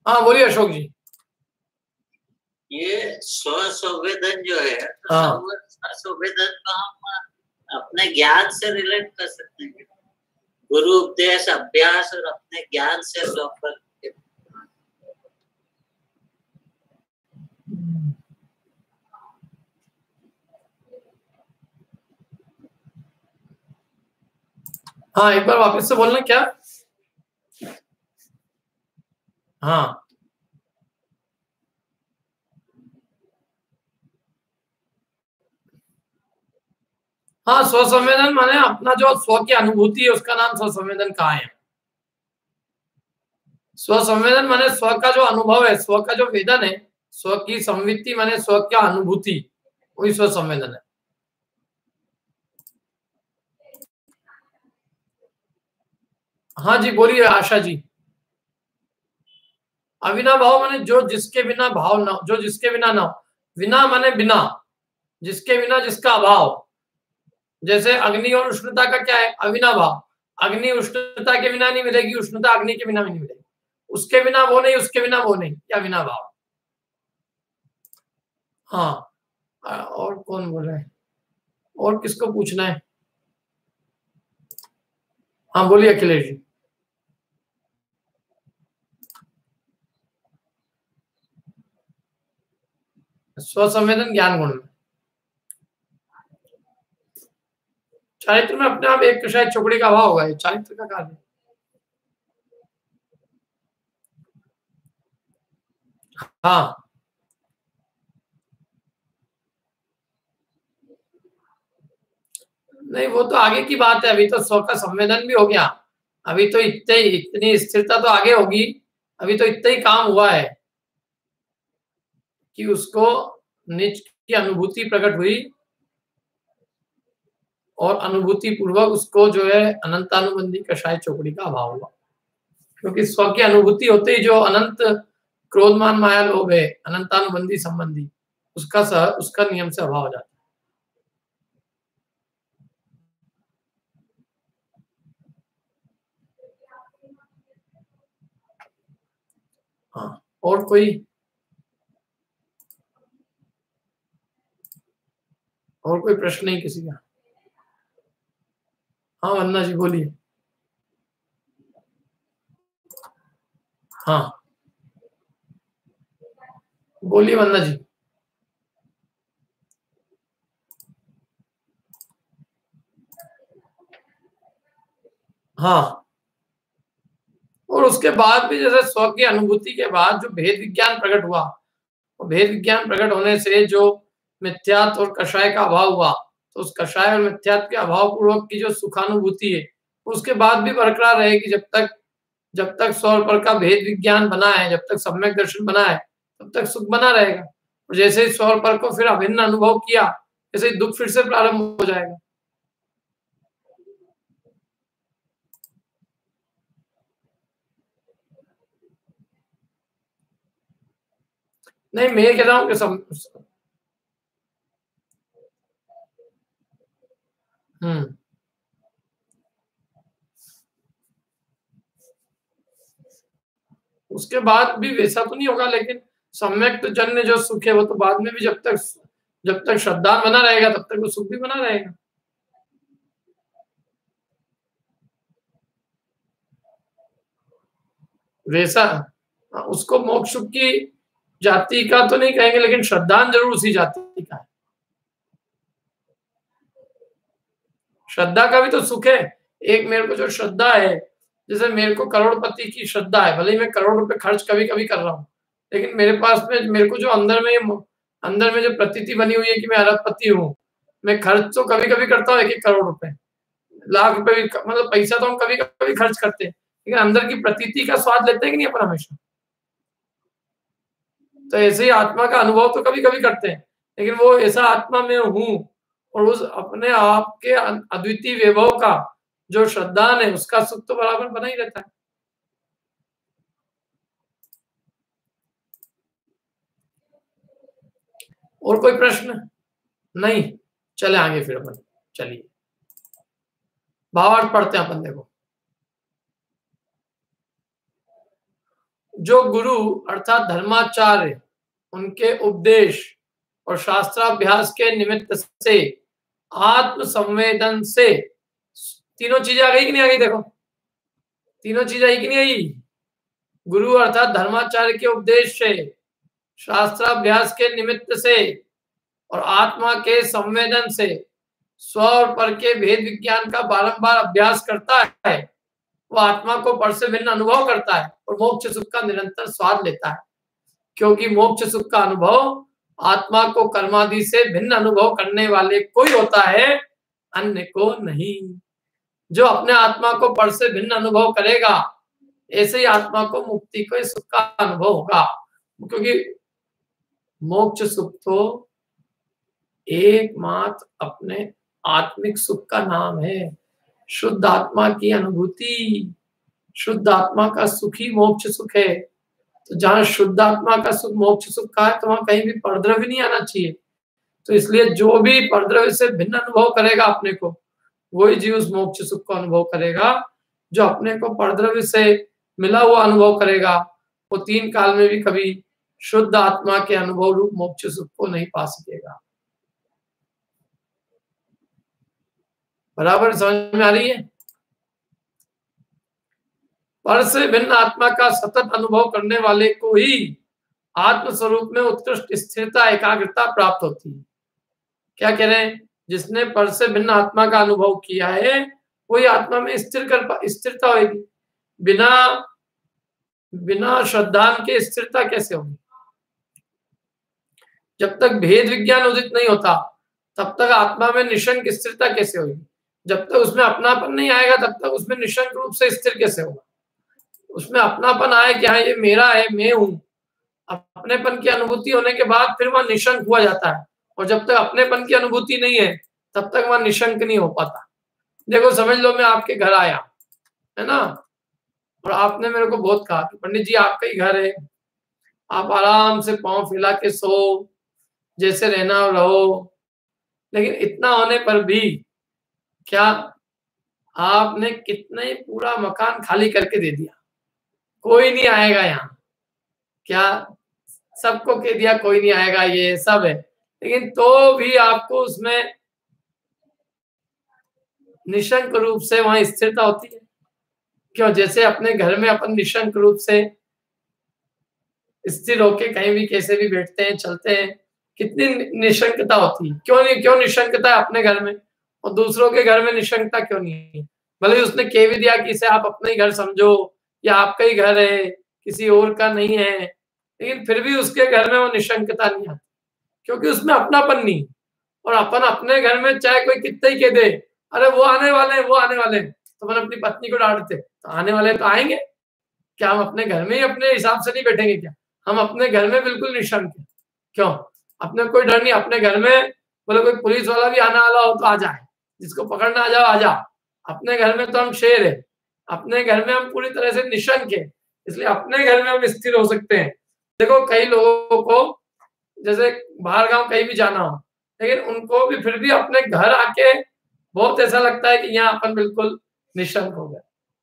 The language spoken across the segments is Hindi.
हाँ बोलिए अशोक जी। ये स्व संवेदन जो है, हाँ संवेदन को हम अपने ज्ञान से रिलेट कर सकते हैं, गुरु उपदेश अभ्यास और अपने ज्ञान से स्वपर। हाँ एक बार वापस से बोलना क्या। हाँ हाँ स्व संवेदन माने अपना जो स्व की अनुभूति है उसका नाम स्व संवेदन कहाँ है। स्व संवेदन माने स्व का जो अनुभव है, स्व का जो वेदन है, स्व की संवित्ति माने स्व का अनुभूति, वही स्व संवेदन है। हाँ जी बोलिए आशा जी। अविना भाव माने जो जिसके बिना भाव ना, जो जिसके बिना ना हो। विना माने बिना, जिसके बिना जिसका अभाव। जैसे अग्नि और उष्णता का क्या है, अविना भाव। अग्नि उष्णता के बिना नहीं मिलेगी, उष्णता अग्नि के बिना नहीं मिलेगी। उसके बिना वो नहीं, उसके बिना वो नहीं, या बिना भाव। हाँ और कौन बोल रहा है, और किसको पूछना है। हाँ बोलिए अखिलेश जी। स्व संवेदन ज्ञान गुण में चारित्र में अपने आप एक शायद चौकड़ी का अभाव होगा, चारित्र का कार्य। हाँ नहीं वो तो आगे की बात है, अभी तो स्व का संवेदन भी हो गया। अभी तो इतनी स्थिरता तो आगे होगी। अभी तो इतना ही काम हुआ है कि उसको निज की अनुभूति प्रकट हुई और अनुभूति पूर्वक उसको जो है अनंतानुबंधी कषाय चौकड़ी का अभाव हुआ। क्योंकि स्व की अनुभूति होते ही जो अनंत क्रोधमान माया लोभ है अनंतानुबंधी संबंधी, उसका नियम से अभाव हो जाता है। हाँ और कोई, और कोई प्रश्न नहीं किसी का। हाँ वंदना जी बोलिए। हाँ बोलिए वंदना जी। हाँ और उसके बाद भी जैसे स्व की अनुभूति के बाद जो भेद विज्ञान प्रकट हुआ, और भेद विज्ञान प्रकट होने से जो मिथ्यात्व और कषाय का अभाव हुआ, तो उस कषाय और मिथ्यात्व के अभाव पूर्वक की जो सुखानुभूति है उसके बाद भी बरकरार रहेगी। जब तक स्व और पर का भेद विज्ञान बना है, जब तक सम्यक दर्शन बना है, तब तक सुख बना रहेगा। और जैसे ही स्व और पर को फिर अभिन्न अनुभव किया, जैसे ही दुख फिर से प्रारंभ हो जाएगा। नहीं मैं कह रहा हूँ कि उसके बाद भी वैसा तो नहीं होगा, लेकिन सम्यक तो जन्य जो सुख है वो तो बाद में भी, जब तक श्रद्धा बना रहेगा तब तक वो सुख भी बना रहेगा। वैसा उसको मोक्ष सुख की जाति का तो नहीं कहेंगे, लेकिन श्रद्धान जरूर उसी जाति का है। श्रद्धा का भी तो सुख है। एक मेरे को जो श्रद्धा है, जैसे मेरे को करोड़पति की श्रद्धा है, भले ही मैं करोड़ रुपए खर्च कभी कभी कर रहा हूँ, लेकिन मेरे पास में मेरे को जो अंदर में जो प्रतीति बनी हुई है कि मैं अरबपति हूँ, मैं खर्च तो कभी कभी करता हूँ 1-1 करोड़ रुपए, लाख रुपए भी, मतलब पैसा तो हम कभी कभी खर्च करते हैं, लेकिन अंदर की प्रतीति का स्वाद लेते हैं कि नहीं अपन हमेशा। तो ऐसे ही आत्मा का अनुभव तो कभी कभी करते हैं, लेकिन वो ऐसा आत्मा में हूँ और उस अपने आप के अद्वितीय वैभव का जो श्रद्धान है उसका सुख तो बराबर बना ही रहता है। और कोई प्रश्न नहीं, चले आगे फिर अपन, चलिए भावार्थ पढ़ते हैं अपन। देखो जो गुरु अर्थात धर्माचार्य उनके उपदेश और शास्त्राभ्यास के निमित्त से आत्म संवेदन से, तीनों चीजें आ गई कि नहीं आ गई? देखो तीनों चीजें आई कि नहीं आई? गुरु अर्थात धर्माचार्य के उपदेश से, शास्त्राभ्यास के निमित्त से और आत्मा के संवेदन से स्व और पर के भेद विज्ञान का बारंबार अभ्यास करता है, वो आत्मा को पर से भिन्न अनुभव करता है और मोक्ष सुख का निरंतर स्वाद लेता है। क्योंकि मोक्ष सुख का अनुभव आत्मा को कर्मादि से भिन्न अनुभव करने वाले को ही होता है, अन्य को नहीं। जो अपने आत्मा को पर से भिन्न अनुभव करेगा, ऐसे ही आत्मा को मुक्ति को सुख का अनुभव होगा। क्योंकि मोक्ष सुख तो एकमात्र अपने आत्मिक सुख का नाम है। शुद्ध आत्मा की अनुभूति, शुद्ध आत्मा का सुख ही मोक्ष सुख है। तो जहां शुद्ध आत्मा का सुख मोक्ष सुख का है, तो वहां कहीं भी परद्रव्य नहीं आना चाहिए। तो इसलिए जो भी परद्रव्य से भिन्न अनुभव करेगा अपने को, वही जीव उस मोक्ष सुख को अनुभव करेगा। जो अपने को परद्रव्य से मिला हुआ अनुभव करेगा, वो तीन काल में भी कभी शुद्ध आत्मा के अनुभव रूप मोक्ष सुख को नहीं पा सकेगा। बराबर समझ में आ रही है? पर से भिन्न आत्मा का सतत अनुभव करने वाले को ही आत्म स्वरूप में उत्कृष्ट स्थिरता एकाग्रता प्राप्त होती है। क्या कह रहे हैं? जिसने पर से भिन्न आत्मा का अनुभव किया है, वही आत्मा में स्थिरता होगी। बिना श्रद्धान के स्थिरता कैसे होगी? जब तक भेद विज्ञान उदित नहीं होता, तब तक आत्मा में निशंक स्थिरता कैसे होगी? जब तक उसमें अपनापन नहीं आएगा, तब तक उसमें निशंक रूप से स्थिर कैसे होगा? उसमें अपनापन आए कि हाँ ये मेरा है, मैं हूं, अपनेपन की अनुभूति होने के बाद फिर वह निशंक हुआ जाता है। और जब तक अपनेपन की अनुभूति नहीं है, तब तक वह निशंक नहीं हो पाता। देखो समझ लो, मैं आपके घर आया है ना, और आपने मेरे को बहुत कहा कि पंडित जी आपका ही घर है, आप आराम से पांव फैला के सो, जैसे रहना रहो। लेकिन इतना होने पर भी क्या आपने कितने पूरा मकान खाली करके दे दिया, कोई नहीं आएगा यहाँ, क्या सबको कह दिया कोई नहीं आएगा, ये सब है, लेकिन तो भी आपको उसमें निशंक रूप से वहां स्थिरता होती है। क्यों? जैसे अपने घर में अपन निशंक रूप से स्थिर होके कहीं भी कैसे भी बैठते हैं, चलते हैं, कितनी निशंकता होती है। क्यों निशंकता है अपने घर में, और दूसरों के घर में निशंकता क्यों नहीं है? भले उसने कह भी दिया कि इसे आप अपना ही घर समझो, या आपका ही घर है, किसी और का नहीं है, लेकिन फिर भी उसके घर में वो निशंकता नहीं आती, क्योंकि उसमें अपनापन नहीं। और अपन अपने घर में चाहे कोई कितना ही कह दे, अरे वो आने वाले हैं, वो आने वाले हैं, तो अपन अपनी पत्नी को डांटते, तो आने वाले तो आएंगे। क्या हम अपने घर में ही अपने हिसाब से नहीं बैठेंगे क्या? हम अपने घर में बिल्कुल निशंक है। क्यों? अपने कोई डर नहीं। अपने घर में बोले कोई पुलिस वाला भी आने वाला हो तो आ जाए, जिसको पकड़ना आ जाओ आ जाओ। अपने घर में तो हम शेर है, अपने घर में हम पूरी तरह से निशंक है, इसलिए अपने घर में हम स्थिर हो सकते हैं। देखो कई लोगों को जैसे बाहर गांव कहीं भी जाना हो, लेकिन उनको भी फिर भी अपने घर आके बहुत ऐसा लगता है कि यहाँ अपन बिल्कुल निशंक हो गए,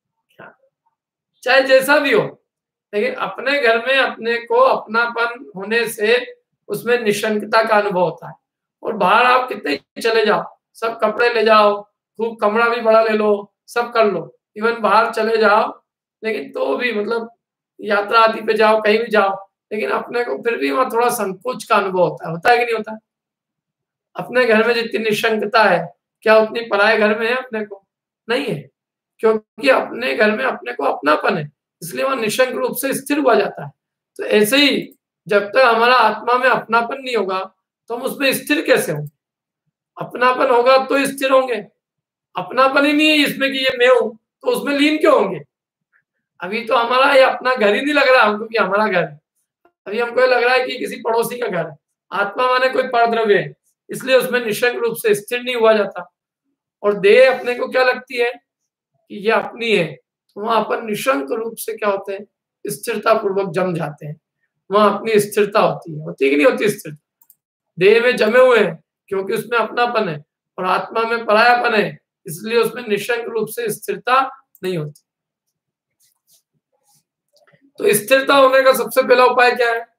चाहे जैसा भी हो। लेकिन अपने घर में अपने को अपनापन होने से उसमें निशंकता का अनुभव होता है। और बाहर आप कितने चले जाओ, सब कपड़े ले जाओ, खूब कमरा भी बड़ा ले लो, सब कर लो, इवन बाहर चले जाओ, लेकिन तो भी मतलब यात्रा आदि पे जाओ, कहीं भी जाओ, लेकिन अपने को फिर भी वहां थोड़ा संकोच का अनुभव होता है कि नहीं होता? अपने घर में जितनी निशंकता है, क्या उतनी पराये घर में है अपने को? नहीं है, क्योंकि अपने घर में अपने को अपनापन है, इसलिए वह निशंक रूप से स्थिर हुआ जाता है। तो ऐसे ही जब तक हमारा आत्मा में अपनापन नहीं होगा, तो हम उसमें स्थिर कैसे होंगे? अपनापन होगा तो स्थिर होंगे। अपनापन ही नहीं है इसमें कि ये मैं हूं, तो उसमें लीन क्यों होंगे? अभी तो हमारा ये अपना घर ही नहीं लग रहा हमको कि हमारा घर है, अभी हमको लग रहा है कि किसी पड़ोसी का घर है। आत्मा माने कोई परद्रव्य है, इसलिए उसमें निशंक रूप से स्थिर नहीं हुआ जाता। और देह अपने को क्या लगती है कि ये अपनी है, तो वहां अपन निशंक रूप से क्या होते हैं, स्थिरता पूर्वक जम जाते हैं। वहां अपनी स्थिरता होती है कि नहीं होती? स्थिरता देह में जमे हुए हैं क्योंकि उसमें अपनापन है, और आत्मा में परायापन है, इसलिए उसमें निशंक रूप से स्थिरता नहीं होती। तो स्थिरता होने का सबसे पहला उपाय क्या है?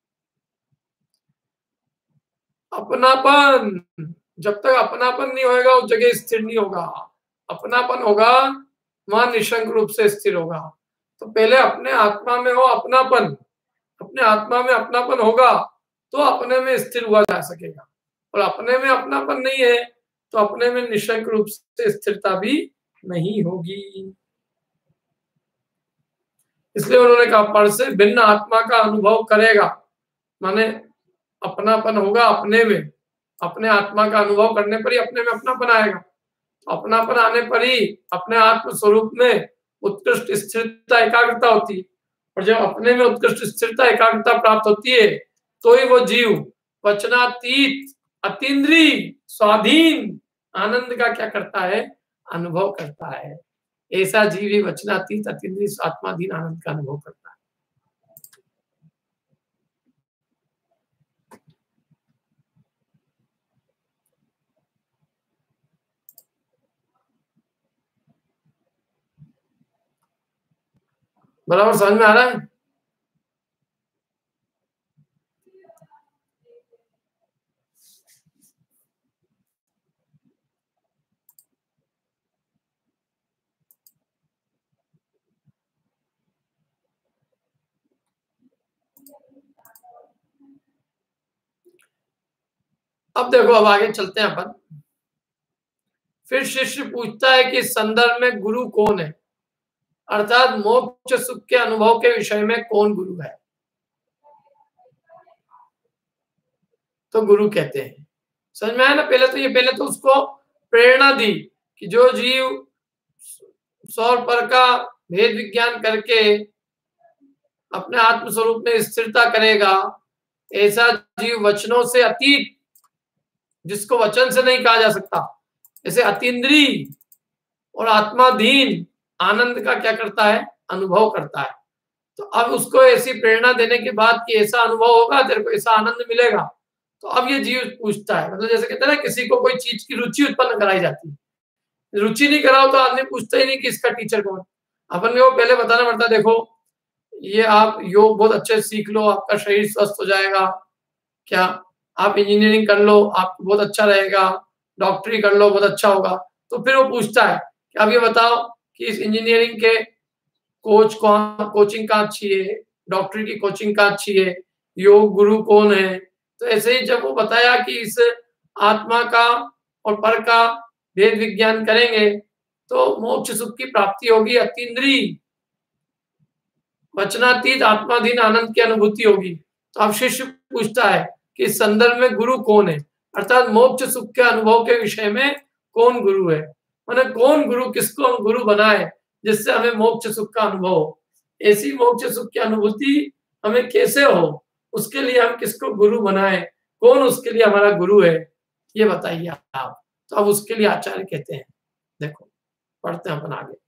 अपनापन। जब तक अपनापन नहीं होगा उस जगह स्थिर नहीं होगा। अपनापन होगा वहां निशंक रूप से स्थिर होगा। तो पहले अपने आत्मा में हो अपनापन, अपने आत्मा में अपनापन होगा तो अपने में स्थिर हुआ जा सकेगा। और अपने में अपनापन नहीं है तो अपने में निशंक रूप से स्थिरता भी नहीं होगी। इसलिए उन्होंने कहा पर से भिन्न आत्मा का अनुभव करेगा, माने अपनापन होगा अपने में, अपने आत्मा का अनुभव करने पर ही अपने में अपनापन आएगा। अपनापन आने पर ही अपने आत्म स्वरूप में उत्कृष्ट स्थिरता एकाग्रता होती है। और जब अपने में उत्कृष्ट स्थिरता एकाग्रता प्राप्त होती है तो ही वो जीव वचनातीत अतीन्द्रिय स्वाधीन आनंद का क्या करता है? अनुभव करता है। ऐसा जीव ही वचनातीत अतीन्द्रिय आत्माधीन आनंद का अनुभव करता है। बराबर समझ में आ रहा है? अब देखो, अब आगे चलते हैं अपन। फिर शिष्य पूछता है कि इस संदर्भ में गुरु कौन है, अर्थात मोक्ष सुख के अनुभव के विषय में कौन गुरु है? तो गुरु कहते हैं, समझ में आया ना? पहले तो उसको प्रेरणा दी कि जो जीव सौर पर का भेद विज्ञान करके अपने आत्म स्वरूप में स्थिरता करेगा, ऐसा जीव वचनों से अतीत, जिसको वचन से नहीं कहा जा सकता, ऐसे अतीन्द्रिय और आत्माधीन आनंद का क्या करता है? अनुभव करता है। तो अब उसको ऐसी प्रेरणा देने के बाद कि ऐसा अनुभव होगा, तेरे को ऐसा आनंद मिलेगा, तो अब ये जीव पूछता है, मतलब जैसे कहते हैं ना किसी को कोई चीज की रुचि उत्पन्न कराई जाती है, रुचि नहीं कराओ तो आदमी पूछता ही नहीं कि इसका टीचर कौन। अपन को पहले बताना पड़ता है, देखो ये आप योग बहुत अच्छे से सीख लो, आपका शरीर स्वस्थ हो जाएगा, क्या आप इंजीनियरिंग कर लो, आपको बहुत अच्छा रहेगा, डॉक्टरी कर लो, बहुत अच्छा होगा। तो फिर वो पूछता है कि अब ये बताओ कि इस इंजीनियरिंग के कोचिंग कहाँ अच्छी है, डॉक्टरी की कोचिंग कहाँ अच्छी है, योग गुरु कौन है। तो ऐसे ही जब वो बताया कि इस आत्मा का और पर का भेद विज्ञान करेंगे तो मोक्ष सुख की प्राप्ति होगी, अतीन्द्रिय वचनातीत आत्माधीन आनंद की अनुभूति होगी। तो अब शिष्य पूछता है कि इस संदर्भ में गुरु कौन है, अर्थात मोक्ष सुख के अनुभव के विषय में कौन गुरु है, माने कौन गुरु, किसको हम गुरु बनाए जिससे हमें मोक्ष सुख का अनुभव हो। ऐसी मोक्ष सुख की अनुभूति हमें कैसे हो, उसके लिए हम किसको गुरु बनाए, कौन उसके लिए हमारा गुरु है, ये बताइए आप। तो अब उसके लिए आचार्य कहते हैं, देखो पढ़ते हैं अपन आगे।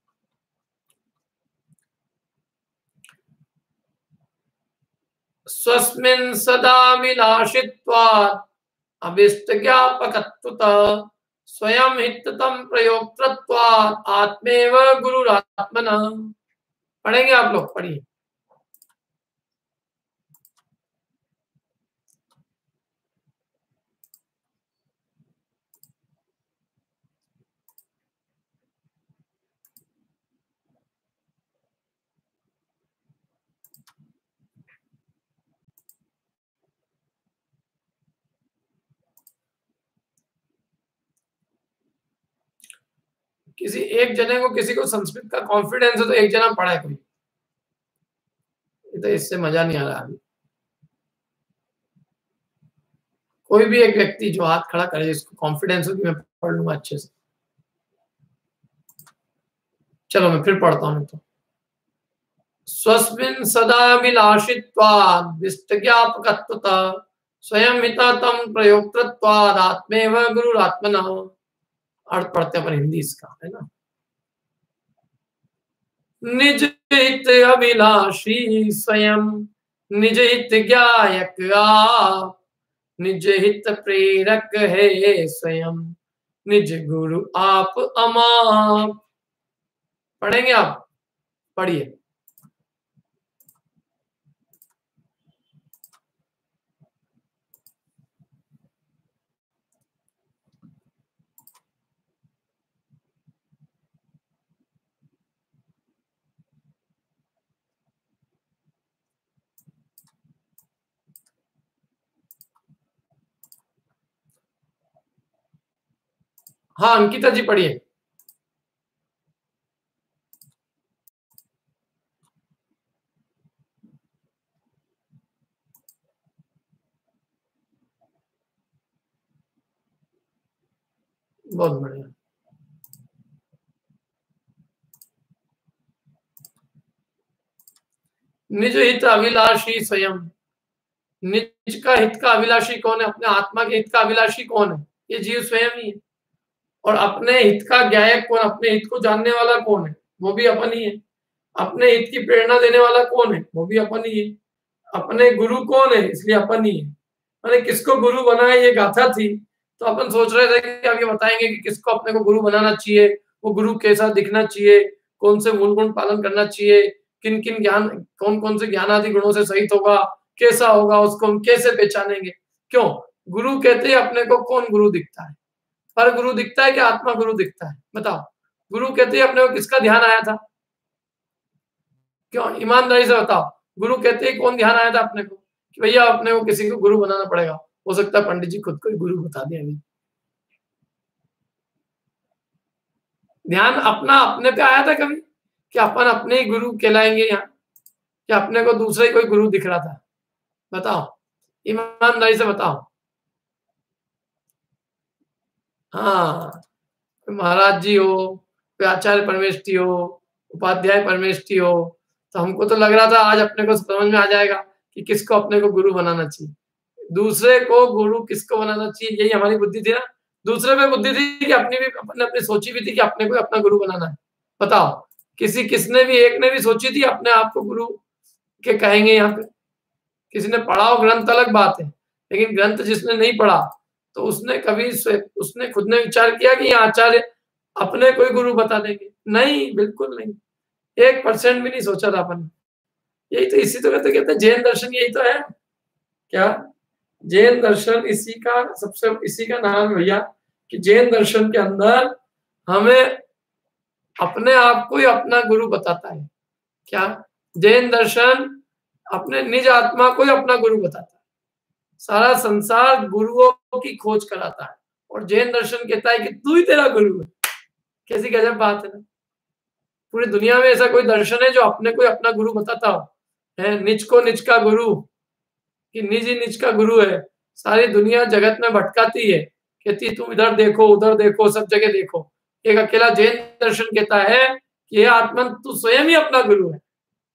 स्वस्मिन् सदा विलासित्वात् अभिष्टज्ञापकत्वतः स्वयं हिततम प्रयोक्तृत्वात् आत्मेव गुरुरात्मनः। पढ़ेंगे आप लोग, पढ़िए। किसी एक जने को, किसी को संस्कृत का कॉन्फिडेंस है तो एक जना पढ़ा है कोई, तो इससे मजा नहीं आ रहा अभी। कोई भी एक व्यक्ति जो हाथ खड़ा करे जिसको कॉन्फिडेंस हो कि मैं पढ़ लूंगा अच्छे से। चलो मैं फिर पढ़ता हूँ। तो स्वस्मिन् सदा विलासित्वात् विष्टज्ञापकत्वतः स्वयं हिततम प्रयोक्तृत्वात् आत्मेव गुरुरात्मनः। अर्थ पढ़ते अपन हिंदी इसका, है ना? निज हित अभिलाषी स्वयं, निज हित ज्ञायक आप, निज हित प्रेरक है स्वयं, निज गुरु आप अमाप। पढ़ेंगे आप, पढ़िए। हाँ अंकिता जी पढ़िए। बहुत बढ़िया। निज हित अभिलाषी स्वयं। निज का हित का अभिलाषी कौन है? अपने आत्मा के हित का अभिलाषी कौन है? ये जीव स्वयं ही है। और अपने हित का ज्ञायक कौन? अपने हित को जानने वाला कौन है? वो भी अपन ही है। अपने हित की प्रेरणा देने वाला कौन है? वो भी अपन ही है। अपने गुरु कौन है? इसलिए अपन ही है। मैंने किसको गुरु बनाया ये गाथा थी, तो अपन सोच रहे थे कि अब ये बताएंगे कि किसको अपने को गुरु बनाना चाहिए, वो गुरु कैसा दिखना चाहिए, कौन से मूल गुण पालन करना चाहिए, किन किन ज्ञान, कौन कौन से ज्ञान आदि गुणों से सहित होगा, कैसा होगा, उसको हम कैसे पहचानेंगे। क्यों? गुरु कहते हैं अपने को कौन गुरु दिखता है? पर गुरु दिखता है कि आत्मा गुरु दिखता है? बताओ। गुरु कहते हैं अपने को किसका ध्यान आया था? क्यों? ईमानदारी से बताओ। गुरु कहते हैं कौन ध्यान आया था अपने को कि भैया अपने को किसी को गुरु बनाना पड़ेगा? हो सकता है पंडित जी खुद को ही गुरु बता दें। अभी ध्यान अपना अपने पे आया था कभी कि अपन अपने ही गुरु कहलाएंगे यहाँ, कि अपने को दूसरा ही कोई गुरु दिख रहा था? बताओ, ईमानदारी से बताओ। हाँ, महाराज जी हो, कोई आचार्य परमेष्ठी हो, उपाध्याय परमेष्ठी हो, तो हमको तो लग रहा था आज अपने को समझ में आ जाएगा कि किसको अपने को गुरु बनाना चाहिए, दूसरे को गुरु किसको बनाना चाहिए। यही हमारी बुद्धि थी ना। दूसरे में बुद्धि थी कि अपनी भी अपने अपनी सोची भी थी कि अपने को अपना गुरु बनाना है। बताओ, किसने भी एक ने भी सोची थी अपने आप को गुरु के कहेंगे यहाँ पे? किसी ने पढ़ा हो ग्रंथ अलग बात है, लेकिन ग्रंथ जिसने नहीं पढ़ा तो उसने कभी उसने खुद ने विचार किया कि यहाँ आचार्य अपने कोई गुरु बता देंगे? नहीं, बिल्कुल नहीं। 1% भी नहीं सोचा था अपन। यही तो, इसी तो कहते हैं जैन दर्शन, यही तो है। क्या जैन दर्शन इसी का सबसे, इसी का नाम है भैया कि जैन दर्शन के अंदर हमें अपने आप को ही अपना गुरु बताता है। क्या? जैन दर्शन अपने निज आत्मा को ही अपना गुरु बताता है। सारा संसार गुरुओं की खोज कराता है और जैन दर्शन कहता है कि तू ही तेरा गुरु है। कैसी गजब बात है ना। पूरी दुनिया में ऐसा कोई दर्शन है जो अपने को अपना गुरु बताता हो? है निज को निज का गुरु, कि निज ही निज का गुरु है। सारी दुनिया जगत में भटकाती है, कहती तुम इधर देखो उधर देखो सब जगह देखो। एक अकेला जैन दर्शन कहता है कि ये आत्मन तू स्वयं ही अपना गुरु है।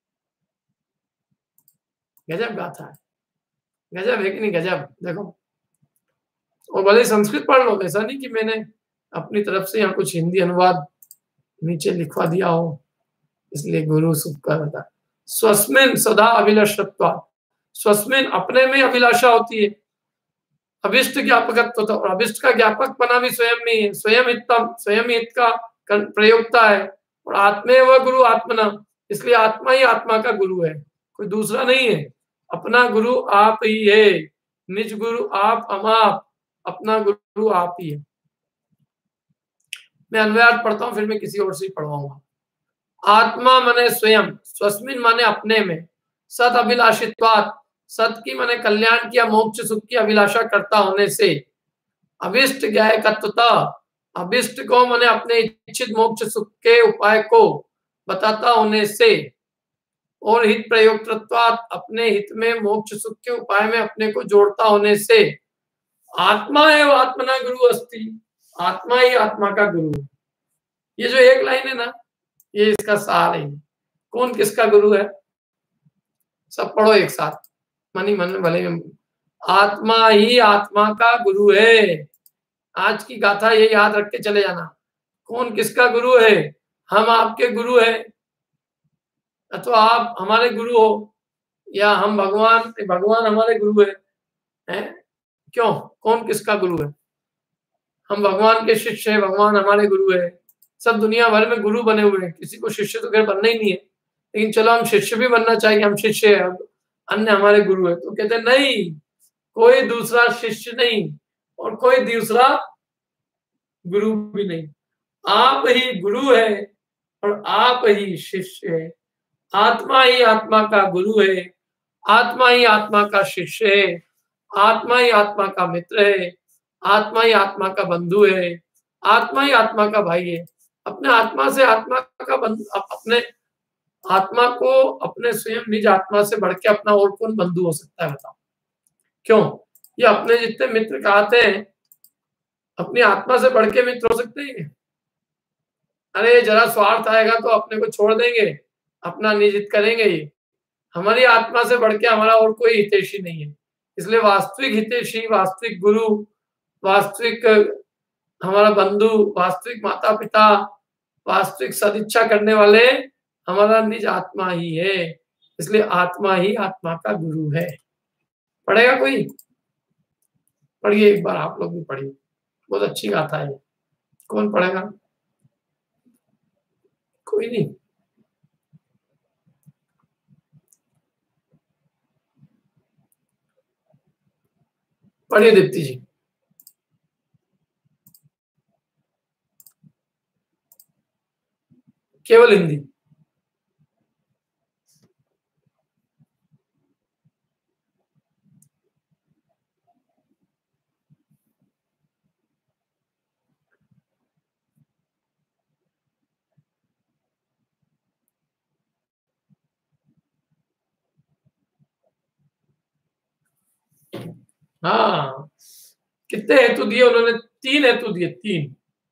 गजब गाथा है, गजब है कि नहीं गजब? देखो, और भले संस्कृत पढ़ लो, ऐसा नहीं कि मैंने अपनी तरफ से यहाँ कुछ हिंदी अनुवाद नीचे लिखवा दिया हो, इसलिए गुरु सुख का बता। स्वस्मिन सदा अभिलाषत्वा, स्वस्मिन अपने में अभिलाषा होती है, अभिष्ट ज्ञापकत्व तो, और अभिष्ट का ज्ञापक बना भी स्वयं में है। स्वयं हितम, स्वयं हित का प्रयोगता है। और आत्मे व गुरु आत्मना, इसलिए आत्मा ही आत्मा का गुरु है, कोई दूसरा नहीं है। अपना गुरु आप ही है, निज गुरु आप अमाप, अपना गुरु आप ही है। मैं अन्वयार्थ पढ़ता हूँ, फिर मैं किसी और से पढ़वाऊंगा। आत्मा माने स्वयं, स्वस्मिन माने अपने में, सत अभिलाषित्वात्, सत की माने कल्याण की या मोक्ष सुख की अभिलाषा करता होने से, अभिष्ट ज्ञायकत्वता, अभिष्ट को माने अपने इच्छित मोक्ष सुख के उपाय को बताता होने से, और हित प्रयोक्तृत्वात्, अपने हित में मोक्ष सुख के उपाय में अपने को जोड़ता होने से, आत्मा है आत्मना गुरु अस्ति, आत्मा ही आत्मा का गुरु है। ये जो एक लाइन है ना, ये इसका सार है। कौन किसका गुरु है? सब पढ़ो एक साथ, मनी मन में भले में। आत्मा ही आत्मा का गुरु है। आज की गाथा ये याद रख के चले जाना। कौन किसका गुरु है? हम आपके गुरु है, अथवा आप हमारे गुरु हो, या हम भगवान हमारे गुरु है? क्यों? कौन किसका गुरु है? हम भगवान के शिष्य है, भगवान हमारे गुरु है। सब दुनिया भर में गुरु बने हुए हैं, किसी को शिष्य तो खैर बनना ही नहीं है, लेकिन चलो हम शिष्य भी बनना चाहिए, हम शिष्य है, अन्य हमारे गुरु है। तो कहते नहीं, कोई दूसरा शिष्य नहीं और कोई दूसरा गुरु भी नहीं, आप ही गुरु है और आप ही शिष्य है। आत्मा ही आत्मा का गुरु है, आत्मा ही आत्मा का शिष्य है, आत्मा ही आत्मा का मित्र है, आत्मा ही आत्मा का बंधु है, आत्मा ही आत्मा का भाई है। अपने आत्मा से आत्मा का अपने आत्मा को अपने स्वयं निज आत्मा से बढ़ के अपना और कौन बंधु हो सकता है बताओ? क्यों? ये अपने जितने मित्र कहते हैं अपनी आत्मा से बढ़ के मित्र हो सकते हैं? अरे जरा स्वार्थ आएगा तो अपने को छोड़ देंगे, अपना निज हित करेंगे। ये हमारी आत्मा से बढ़ के हमारा और कोई हितैषी नहीं है। इसलिए वास्तविक हितैषी, वास्तविक गुरु, वास्तविक हमारा बंधु, वास्तविक माता पिता, वास्तविक सदिच्छा करने वाले हमारा निज आत्मा ही है। इसलिए आत्मा ही आत्मा का गुरु है। पढ़ेगा कोई? पढ़िए एक बार, आप लोग भी पढ़िए, बहुत अच्छी गाथा है। कौन पढ़ेगा? कोई नहीं? पढ़िए दीप्ति जी। केवल हिंदी। हाँ, कितने हेतु दिए उन्होंने? 3 हेतु दिए, 3।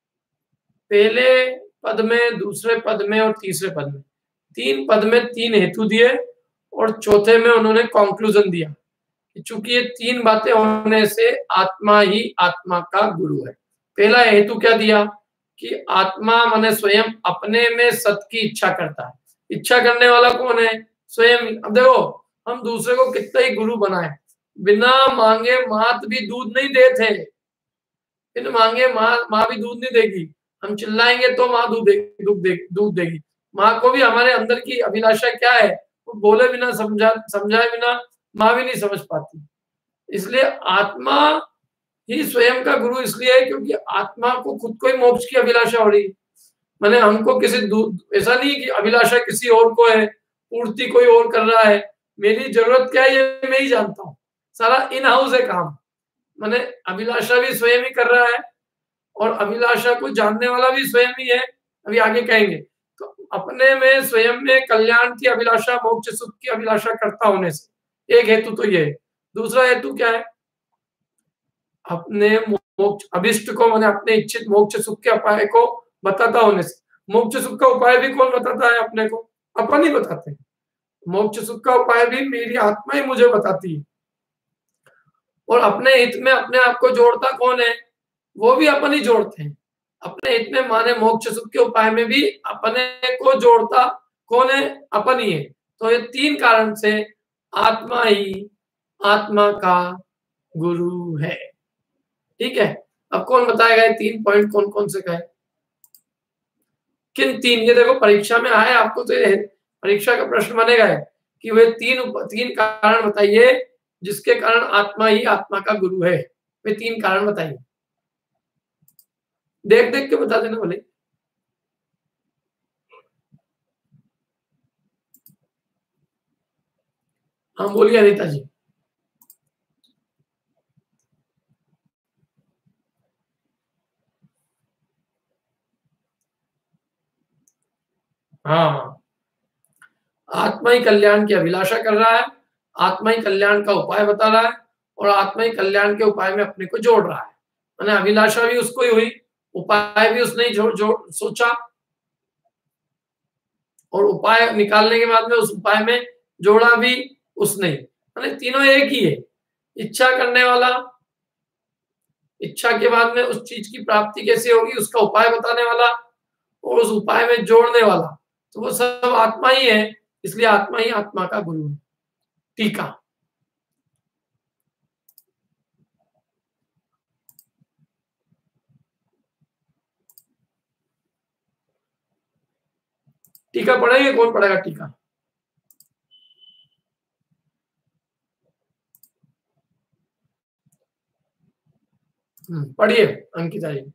पहले पद में, दूसरे पद में और तीसरे पद में। 3 पद में 3 हेतु दिए और चौथे में उन्होंने कंक्लूजन दिया कि चूंकि ये 3 बातें होने से आत्मा ही आत्मा का गुरु है। पहला हेतु क्या दिया कि आत्मा माने स्वयं अपने में सत की इच्छा करता है। इच्छा करने वाला कौन है? स्वयं। अब देखो, हम दूसरे को कितना ही गुरु बनाए, बिना मांगे मात भी दूध नहीं देते। बिन मांगे माँ भी दूध नहीं देगी। हम चिल्लाएंगे तो माँ दूध देगी। माँ को भी हमारे अंदर की अभिलाषा क्या है वो बोले बिना, समझाए बिना माँ भी नहीं समझ पाती। इसलिए आत्मा ही स्वयं का गुरु इसलिए है क्योंकि आत्मा को खुद को ही मोक्ष की अभिलाषा हो रही है। मैंने हमको किसी ऐसा नहीं कि अभिलाषा किसी और को है, पूर्ति कोई और कर रहा है। मेरी जरूरत क्या है ये मैं ही जानता हूँ। सारा इन हाउस है काम। मैंने अभिलाषा भी स्वयं ही कर रहा है और अभिलाषा को जानने वाला भी स्वयं ही है। अभी आगे कहेंगे। तो अपने में स्वयं में कल्याण की अभिलाषा, मोक्ष सुख की अभिलाषा करता होने से एक हेतु तो ये है। दूसरा हेतु क्या है? अपने मोक्ष अभिष्ट को, मैंने अपने इच्छित मोक्ष सुख के उपाय को बताता होने से। मोक्ष सुख का उपाय भी कौन बताता है? अपने को अपन ही बताते हैं। मोक्ष सुख का उपाय भी मेरी आत्मा ही मुझे बताती है। और अपने हित में अपने आप को जोड़ता कौन है? वो भी अपन ही जोड़ते हैं। अपने हित में माने मोक्ष सुख के उपाय में भी अपने को जोड़ता कौन है? अपन ही है। तो ये 3 कारण से आत्मा ही आत्मा का गुरु है। ठीक है, अब कौन बताएगा ये 3 पॉइंट कौन कौन से कहे? किन 3? ये देखो परीक्षा में आए आपको, तो ये परीक्षा का प्रश्न बनेगा है कि वे 3 कारण बताइए जिसके कारण आत्मा ही आत्मा का गुरु है। वे 3 कारण बताइए, देख देख के बता देना बोले। हाँ बोलिए अनिता जी। हाँ, आत्मा ही कल्याण की अभिलाषा कर रहा है, आत्मा ही कल्याण का उपाय बता रहा है और आत्मा ही कल्याण के उपाय में अपने को जोड़ रहा है। मैंने अभिलाषा भी उसको ही हुई, उपाय भी उसने जो सोचा और उपाय निकालने के बाद में उस उपाय में जोड़ा भी उसने। मैंने तीनों एक ही है। इच्छा करने वाला, इच्छा के बाद में उस चीज की प्राप्ति कैसे होगी उसका उपाय बताने वाला और उस उपाय में जोड़ने वाला, तो वो सब आत्मा ही है। इसलिए आत्मा ही आत्मा का गुरु है। टीका। टीका पढ़ेंगे? कौन पढ़ेगा टीका? पढ़िए अंकिता जी।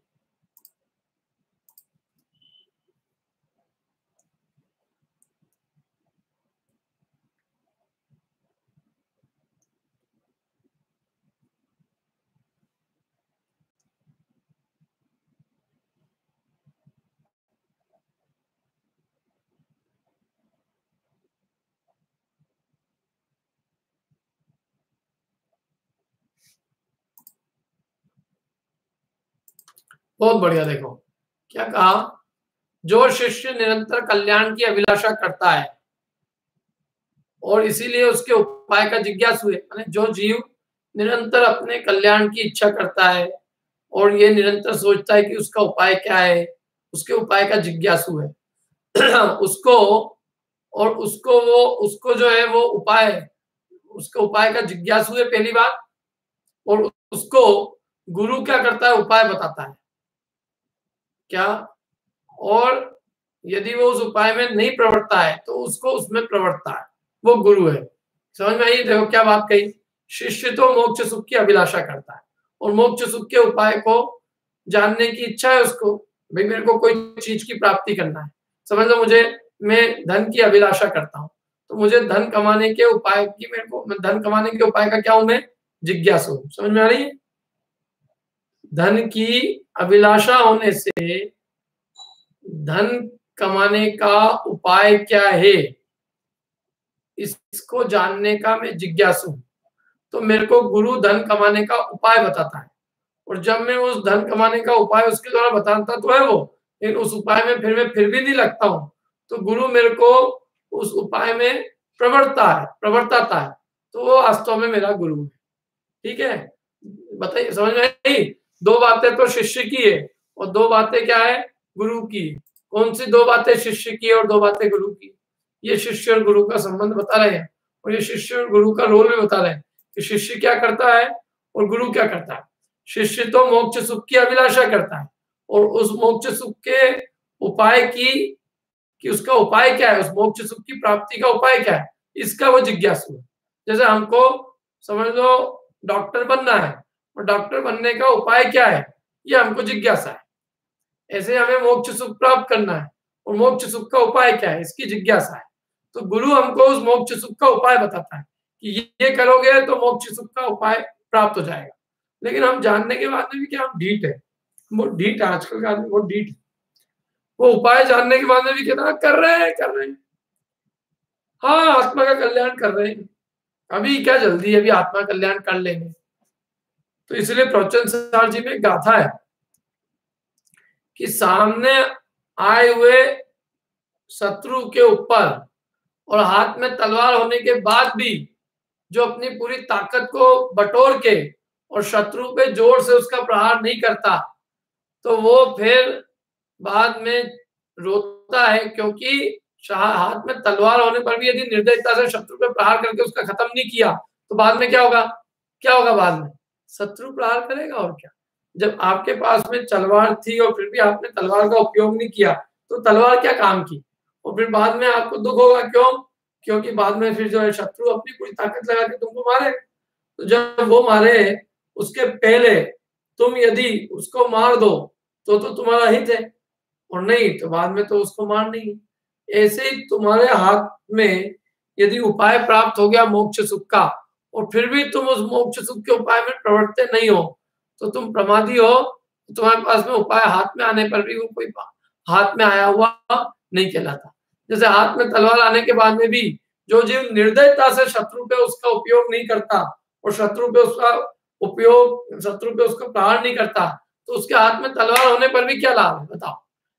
बहुत बढ़िया। देखो क्या कहा, जो शिष्य निरंतर कल्याण की अभिलाषा करता है और इसीलिए उसके उपाय का जिज्ञासु है, माने जो जीव निरंतर अपने कल्याण की इच्छा करता है और ये निरंतर सोचता है कि उसका उपाय क्या है, उसके उपाय का जिज्ञासु है उसको, और उसको जो है वो उपाय, उसके उपाय का जिज्ञासु है पहली बात, और उसको गुरु क्या करता है, उपाय बताता है क्या, और यदि वो उस उपाय में नहीं प्रवर्तता है तो उसको उसमें प्रवर्तता है, वो गुरु है। समझ में आई? देखो क्या बात कही, शिष्य तो मोक्ष सुख की अभिलाषा करता है और मोक्ष सुख के उपाय को जानने की इच्छा है उसको, भाई मेरे को कोई चीज की प्राप्ति करना है, समझ लो मैं धन की अभिलाषा करता हूँ, तो मुझे धन कमाने के उपाय की, मेरे को धन कमाने के उपाय का क्या हूं मैं, जिज्ञासु हूं। समझ में आ रही है? धन की अभिलाषा होने से धन कमाने का उपाय क्या है इसको जानने का मैं जिज्ञासु हूं, तो मेरे को गुरु धन कमाने का उपाय बताता है, और जब मैं उस धन कमाने का उपाय उसके द्वारा बताता तो है वो, लेकिन उस उपाय में मैं फिर भी नहीं लगता हूं, तो गुरु मेरे को उस उपाय में प्रवर्ताता है, तो वो वास्तव में मेरा गुरु है। ठीक है, बताइए, समझ में आई? दो बातें तो शिष्य की है और दो बातें क्या है, गुरु की। कौन सी दो बातें शिष्य की और दो बातें गुरु की? ये शिष्य और गुरु का संबंध बता रहे हैं, और ये शिष्य और गुरु का रोल भी बता रहे हैं कि शिष्य क्या करता है और गुरु क्या करता है। शिष्य तो मोक्ष सुख की अभिलाषा करता है, और उस मोक्ष सुख के उपाय कि उसका उपाय क्या है, उस मोक्ष सुख की प्राप्ति का उपाय क्या है, इसका वो जिज्ञासु है। जैसे हमको समझ लो डॉक्टर बनना है, और डॉक्टर बनने का उपाय क्या है, ये हमको जिज्ञासा है। ऐसे हमें मोक्ष सुख प्राप्त करना है, और मोक्ष सुख का उपाय क्या है, इसकी जिज्ञासा है। तो गुरु हमको उस मोक्ष सुख का उपाय बताता है कि ये करोगे तो मोक्ष सुख का उपाय प्राप्त हो जाएगा। लेकिन हम जानने के बाद में भी क्या, हम ढीठ है, बहुत ढीठ है, आजकल का आदमी बहुत ढीठ है। वो उपाय जानने के बाद में भी कहता कर रहे हैं, हाँ आत्मा का कल्याण कर रहे हैं, अभी क्या जल्दी है, अभी आत्मा कल्याण कर लेंगे। तो इसलिए प्रवचन सार जी में गाथा है कि सामने आए हुए शत्रु के ऊपर और हाथ में तलवार होने के बाद भी जो अपनी पूरी ताकत को बटोर के और शत्रु पे जोर से उसका प्रहार नहीं करता, तो वो फिर बाद में रोता है, क्योंकि हाथ में तलवार होने पर भी यदि निर्दयता से शत्रु पे प्रहार करके उसका खत्म नहीं किया तो बाद में क्या होगा, बाद में शत्रु प्रहार करेगा। और क्या, जब आपके पास में तलवार थी और फिर भी आपने तलवार का उपयोग नहीं किया तो तलवार क्या काम की, और फिर बाद में आपको दुख होगा। क्यों? क्योंकि बाद में फिर जो है शत्रु अपनी पूरी ताकत लगा के तुमको मारे, तो जब वो मारे उसके पहले तुम यदि उसको मार दो तो तुम्हारा हित है, और नहीं तो बाद में तो उसको मार नहीं। ऐसे ही तुम्हारे हाथ में यदि उपाय प्राप्त हो गया मोक्ष सुख का, और फिर भी तुम उस मोक्ष सुख के उपाय में प्रवर्तित नहीं हो, तो तुम प्रमादी हो। तुम्हारे पास में उपाय हाथ में आने पर भी वो कोई हाथ में आया हुआ नहीं कहलाता। जैसे हाथ में तलवार आने के बाद में भी जो जीव निर्दयता से शत्रु पे उसका उपयोग नहीं करता और शत्रु पे उसका प्रहार नहीं करता, तो उसके हाथ में तलवार होने पर भी क्या लाभ है, बताओ?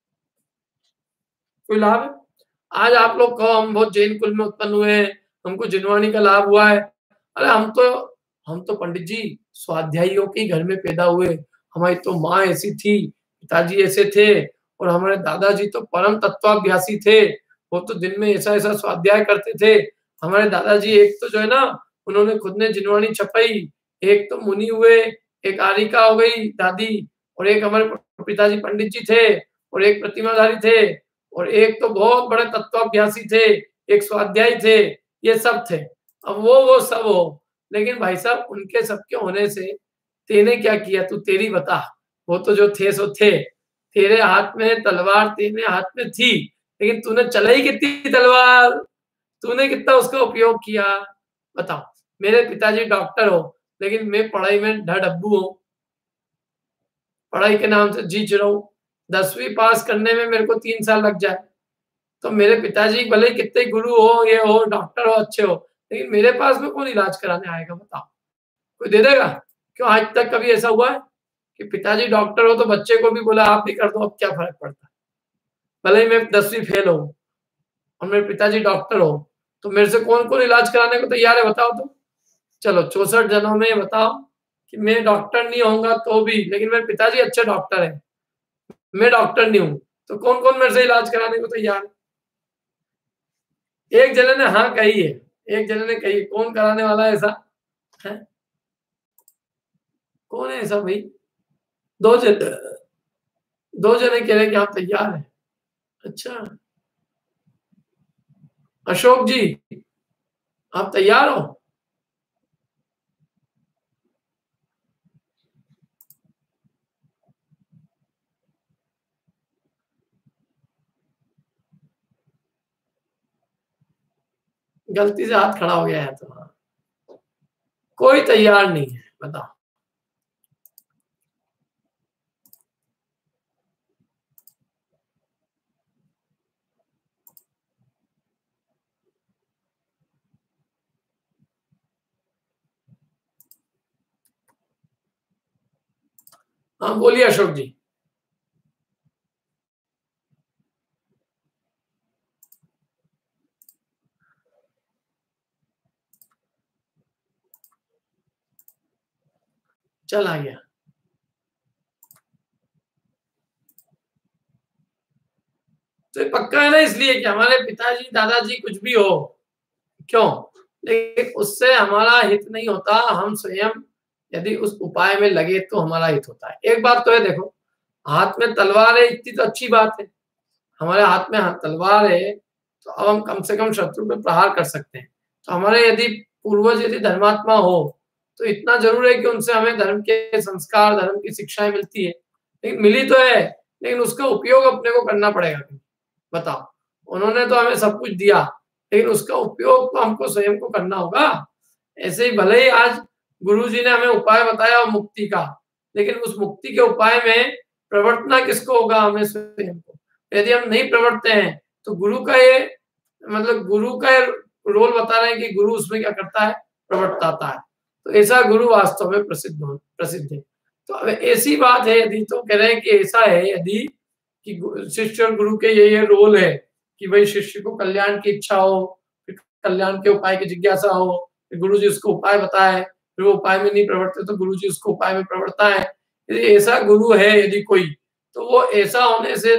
कोई लाभ है? आज आप लोग कहो हम बहुत जैन कुल में उत्पन्न हुए, हमको जिनवाणी का लाभ हुआ है। अरे हम तो पंडित जी स्वाध्यायियों के घर में पैदा हुए, हमारी तो माँ ऐसी थी, पिताजी ऐसे थे, और हमारे दादाजी तो परम तत्वाभ्यासी थे, वो तो दिन में ऐसा ऐसा स्वाध्याय करते थे। हमारे दादाजी एक तो जो है ना, उन्होंने खुद ने जिनवाणी छपाई, एक तो मुनि हुए, एक आरिका हो गई दादी, और एक हमारे पिताजी पंडित जी थे, और एक प्रतिमाधारी थे, और एक तो बहुत बड़े तत्वाभ्यासी थे, एक स्वाध्यायी थे, ये सब थे। अब वो सब हो, लेकिन भाई साहब उनके सबके होने से तेने क्या किया, तू तेरी बता। वो तो जो थे सो थे, तेरे हाथ में तलवार तेरे हाथ में थी, लेकिन तूने चलाई कितनी तलवार, तूने कितना उसका उपयोग किया, बताओ? मेरे पिताजी डॉक्टर हो, लेकिन मैं पढ़ाई में ढड्डू हूँ, पढ़ाई के नाम से जीच रहा हूँ। 10वीं पास करने में मेरे को 3 साल लग जाए, तो मेरे पिताजी भले कितने गुरु हो, ये हो, डॉक्टर हो, अच्छे हो, लेकिन मेरे पास में कौन इलाज कराने आएगा, बताओ? कोई दे देगा? क्यों आज तक कभी ऐसा हुआ है? कि पिताजी डॉक्टर हो तो बच्चे को भी बोला आप भी कर दो, अब क्या फर्क पड़ता है, भले ही मैं 10वीं फेल हो और मेरे पिताजी डॉक्टर हो, तो मेरे से कौन कौन इलाज कराने को तैयार है बताओ तो। चलो 64 जनों में बताओ कि मैं डॉक्टर नहीं होऊंगा तो भी, लेकिन मेरे पिताजी अच्छे डॉक्टर है, मैं डॉक्टर नहीं हूं, तो कौन कौन मेरे से इलाज कराने को तैयार है। एक जने ने हाँ कही है, एक जने ने कही, कौन कराने वाला है ऐसा है? कौन है ऐसा भाई? दो जने कह रहे कि आप तैयार है। अच्छा अशोक जी आप तैयार हो? गलती से हाथ खड़ा हो गया है तो कोई तैयार नहीं है, बताओ। हाँ बोलिए अशोक जी। चला गया। तो पक्का है ना, इसलिए कि हमारे पिताजी दादाजी कुछ भी हो क्यों, लेकिन उससे हमारा हित नहीं होता, हम स्वयं यदि उस उपाय में लगे तो हमारा हित होता है। एक बात तो है, देखो हाथ में तलवार है इतनी तो अच्छी बात है, हमारे हाथ में तलवार है तो अब हम कम से कम शत्रु पे प्रहार कर सकते हैं। तो हमारे यदि पूर्वज यदि धर्मात्मा हो तो इतना जरूर है कि उनसे हमें धर्म के संस्कार, धर्म की शिक्षाएं मिलती है, लेकिन मिली तो है, लेकिन उसका उपयोग अपने को करना पड़ेगा। बताओ, उन्होंने तो हमें सब कुछ दिया, लेकिन उसका उपयोग तो हमको स्वयं को करना होगा। ऐसे ही भले ही आज गुरुजी ने हमें उपाय बताया मुक्ति का, लेकिन उस मुक्ति के उपाय में प्रवर्तना किसको होगा? हमें स्वयं को। यदि हम नहीं प्रवर्तते हैं तो गुरु का ये मतलब गुरु का रोल बता रहे हैं कि गुरु उसमें क्या करता है? प्रवर्ताता है। तो ऐसा गुरु वास्तव में प्रसिद्ध है। तो अब ऐसी बात है, यदि तो कह रहे हैं कि ऐसा है यदि कि शिष्य और गुरु के ये रोल है कि भाई शिष्य को कल्याण की इच्छा हो, कल्याण के उपाय की जिज्ञासा हो, गुरु जी उसको उपाय बताए, फिर वो उपाय में नहीं प्रवर्तित तो गुरु जी उसको उपाय में प्रवर्ता है। यदि ऐसा गुरु है यदि कोई, तो वो ऐसा होने से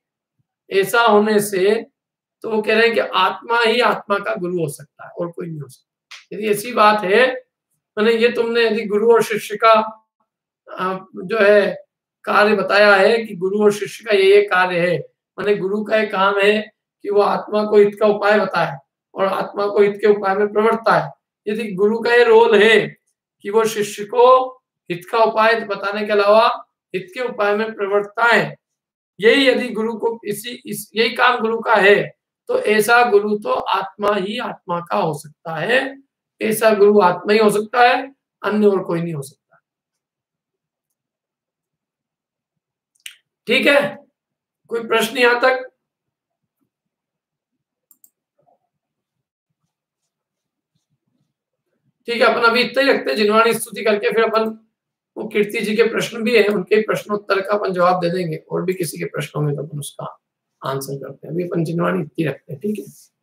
तो वो कह रहे हैं कि आत्मा ही आत्मा का गुरु हो सकता है और कोई नहीं हो सकता। यदि ऐसी बात है, मैंने ये तुमने यदि गुरु और शिष्य का जो है कार्य बताया है कि गुरु और शिष्य का ये कार्य है, माने गुरु का एक काम है कि वो आत्मा को हित का उपाय बताए और आत्मा को हित के उपाय में प्रवर्तता है। यदि गुरु का ये रोल है कि वो शिष्य को हित का उपाय बताने के अलावा हित के उपाय में प्रवर्तता है, यही यदि गुरु को यही काम गुरु का है, तो ऐसा गुरु तो आत्मा ही आत्मा का हो सकता है। ऐसा गुरु आत्मा ही हो सकता है, अन्य और कोई नहीं हो सकता। ठीक है, कोई प्रश्न यहां तक? ठीक है, अपन अभी इतना ही रखते हैं, जिनवाणी स्तुति करके फिर अपन वो कीर्ति जी के प्रश्न भी है, उनके प्रश्नोत्तर का अपन जवाब दे देंगे, और भी किसी के प्रश्नों में तो अपन उसका आंसर करते हैं। अभी अपन जिनवाणी इतनी रखते हैं, ठीक है।